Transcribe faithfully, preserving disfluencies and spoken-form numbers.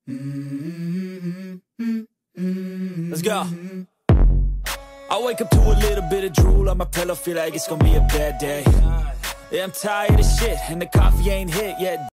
Let's go. I wake up to a little bit of drool on my pillow, feel like it's gonna be a bad day. Yeah, I'm tired of shit, and the coffee ain't hit yet.